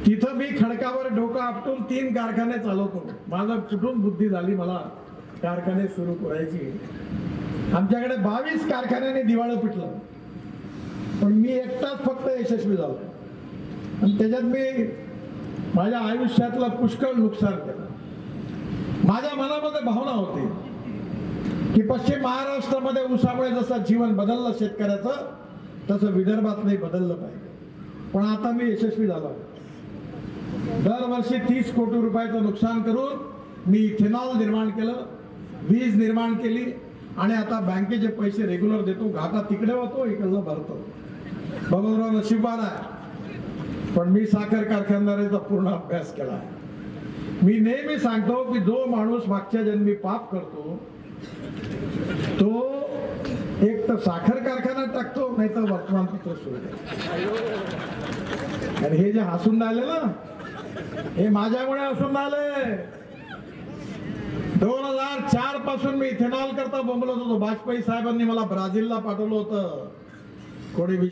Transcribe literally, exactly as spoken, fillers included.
तिथं मी खडकावर डोकं आपटून तीन कारखाने चालवतो. माझं कुठून बुद्धी झाली मला कारखाने सुरू करायची. आमच्याकडे बावीस कारखान्याने दिवाळं पिटलं, पण मी एकटाच फक्त यशस्वी झालो. आणि त्याच्यात मी माझ्या आयुष्यातलं पुष्कळ नुकसान केलं. माझ्या मनामध्ये भावना होती की पश्चिम महाराष्ट्रामध्ये ऊसामुळे जसं जीवन बदललं शेतकऱ्याचं, तसं विदर्भात नाही बदललं पाहिजे. पण आता मी यशस्वी झालो. दरवर्षी तीस कोटी रुपयाचं नुकसान करून मी इथेनॉल निर्माण केलं, वीज निर्माण केली, आणि आता बँकेचे पैसे रेग्युलर देतो. घाटा तिकडे होतो, इकडलं भरतो. बाबूराव नशीबवान आहे. पण मी साखर कारखानदारीचा पूर्ण अभ्यास केला. मी नेहमी सांगतो की जो माणूस मागच्या जन्मी पाप करतो तो एक तर साखर कारखाना टाकतो, नाही तर वर्तमानपत्र सुरू करतो. आणि हे जे हसून राहिले ना, हे माझ्यामुळे हसून आले. दोन हजार चार पासून मी इथेनॉल करता बोंबलत होतो. वाजपेयी साहेबांनी मला ब्राझीलला पाठवलं होतं. कोणी